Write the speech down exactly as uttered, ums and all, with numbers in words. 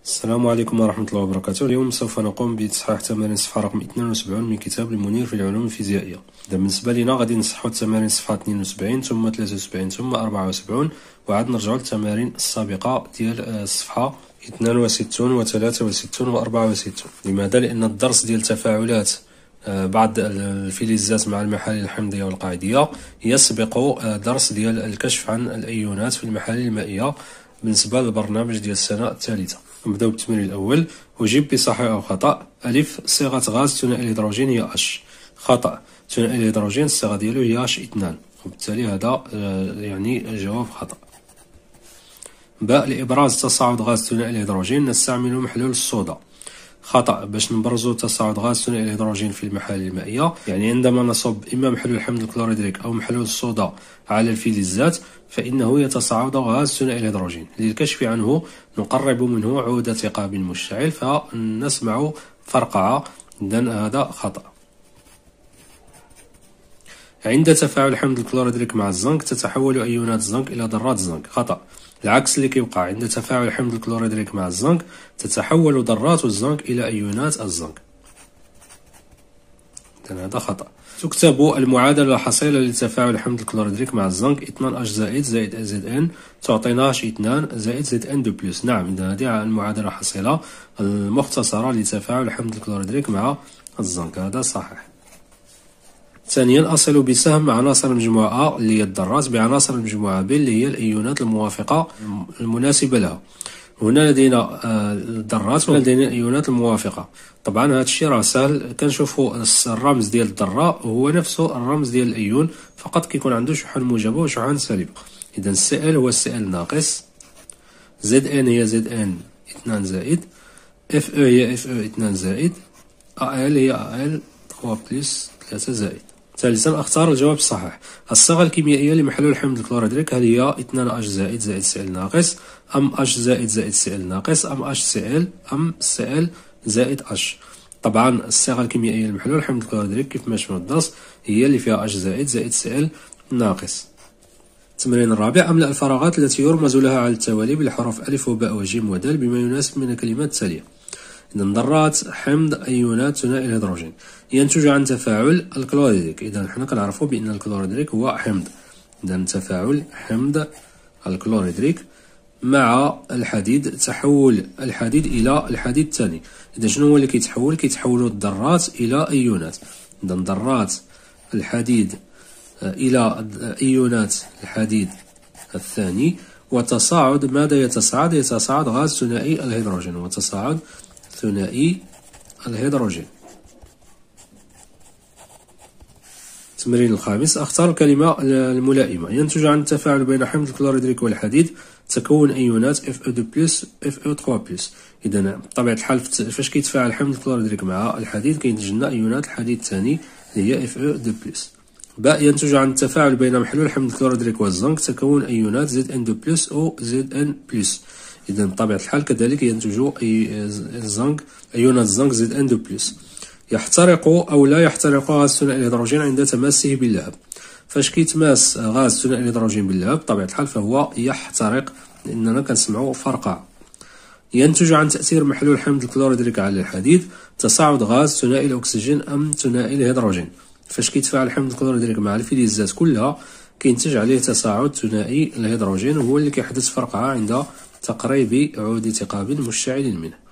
السلام عليكم ورحمة الله وبركاته. اليوم سوف نقوم بتصحيح تمارين الصفحة رقم اثنين وسبعين من كتاب المنير في العلوم الفيزيائية. إذا بالنسبة لنا غادي نصححو التمارين الصفحة اثنين وسبعين ثم ثلاثة وسبعين ثم أربعة وسبعين، وعاد نرجعو للتمارين السابقة ديال الصفحة اثنين وستين و ثلاثة وستين و أربعة وستين. لماذا؟ لأن الدرس ديال تفاعلات بعض الفلزات مع المحاليل الحمضية والقاعدية يسبق درس ديال الكشف عن الأيونات في المحاليل المائية بالنسبة للبرنامج ديال السنة الثالثة. نبداو بالتمرين الأول. أجيب بصحيح أو خطأ. ألف: صيغة غاز ثنائي الهيدروجين هي اش. خطأ: ثنائي الهيدروجين الصيغة ديالو هي اش اثنان، وبالتالي هذا يعني جواب خطأ. باء: لإبراز تصاعد غاز ثنائي الهيدروجين نستعمل محلول الصودا. خطأ: باش نبرزو تصاعد غاز ثنائي الهيدروجين في المحاليل المائية، يعني عندما نصب إما محلول حمض الكلوريدريك أو محلول الصودا على الفلزات فإنه يتصاعد غاز ثنائي الهيدروجين. للكشف عنه نقرب منه عود ثقاب مشتعل فنسمع فرقعة، إذن هذا خطأ. عند تفاعل حمض الكلوريدريك مع الزنك تتحول أيونات الزنك إلى ذرات الزنك. خطأ: العكس اللي كيوقع، عند تفاعل حمض الكلوريدريك مع الزنك تتحول ذرات الزنك إلى أيونات الزنك. إذن هذا خطأ. تكتب المعادلة الحصيلة لتفاعل حمض الكلوريدريك مع الزنك اثنان اش زائد زائد زد ان تعطينا اش اثنان زائد زد ان دو بلس. نعم، إذن هذه المعادلة الحصيلة المختصرة لتفاعل حمض الكلوريدريك مع الزنك، هذا صحيح. ثانيا، أصل بسهم عناصر المجموعة A اللي هي الذرات بعناصر المجموعة B اللي هي الأيونات الموافقة المناسبة لها. هنا لدينا الذرات ولدينا الأيونات الموافقة. طبعا هذا الشيء راه سهل، كنشوفوا الرمز ديال الذرة هو نفسه الرمز ديال الأيون، فقط كيكون عنده شحن موجبة وشحن سالبة. إذا سي ال هو سي ال ناقص، زد ان هي زد ان اثنان زائد، اف او هي اف او اثنان زائد، ا ال هي ا ال ثلاثة بلس ثلاثة زائد. ثالثا، اختار الجواب الصحيح. الصيغة الكيميائية لمحلول حمض الكلوريدريك هل هي اثنان اش زائد زائد سي ال ناقص، ام اش زائد زائد سي ال ناقص، ام اش سي ال، ام سي ال زائد اش. طبعا الصيغة الكيميائية لمحلول حمض الكلوريدريك كيف ما شفنا الدرس هي اللي فيها اش زائد زائد سي ال ناقص. التمرين الرابع: املأ الفراغات التي يرمز لها على التوالي بالحروف ألف وباء وجيم ودال بما يناسب من الكلمات التالية. إذا ذرات حمض أيونات ثنائي الهيدروجين ينتج عن تفاعل الكلوريدريك. إذا حنا كنعرفوا بأن الكلوريدريك هو حمض. إذا تفاعل حمض الكلوريدريك مع الحديد، تحول الحديد إلى الحديد الثاني. إذا شنو هو اللي كيتحول؟ كيتحولوا الذرات إلى أيونات. إذا ذرات الحديد إلى أيونات الحديد الثاني، وتصاعد ماذا يتصاعد؟ يتصاعد غاز ثنائي الهيدروجين، وتصاعد ثنائي الهيدروجين. التمرين الخامس: اختار الكلمة الملائمة. ينتج عن التفاعل بين حمض الكلوريدريك والحديد تكون أيونات اف او دو بلس اف او ثلاثة بلس. إذا بطبيعة الحال فاش كيتفاعل حمض الكلوريدريك مع الحديد كينتج لنا أيونات الحديد الثاني اللي هي اف او دو بلس. باء: ينتج عن التفاعل بين محلول حمض الكلوريدريك والزنك تكون أيونات زد ان دو بلس او زد ان بلس. إذا بطبيعة الحال كذلك ينتج أي الزنك أيونات الزنك زد ان دو بلس. يحترق أو لا يحترق غاز ثنائي الهيدروجين عند تماسه باللهب. فاش كيتماس غاز ثنائي الهيدروجين باللهب بطبيعة الحال فهو يحترق، لأننا كنسمعوا فرقعة. ينتج عن تأثير محلول حمض الكلوريدريك على الحديد تصاعد غاز ثنائي الأكسجين أم ثنائي الهيدروجين. فاش كيتفاعل حمض الكلوريدريك مع الفلزات كلها كينتج عليه تصاعد ثنائي الهيدروجين، هو اللي كيحدث فرقعة عند تقريب عود ثقاب مشتعل منه.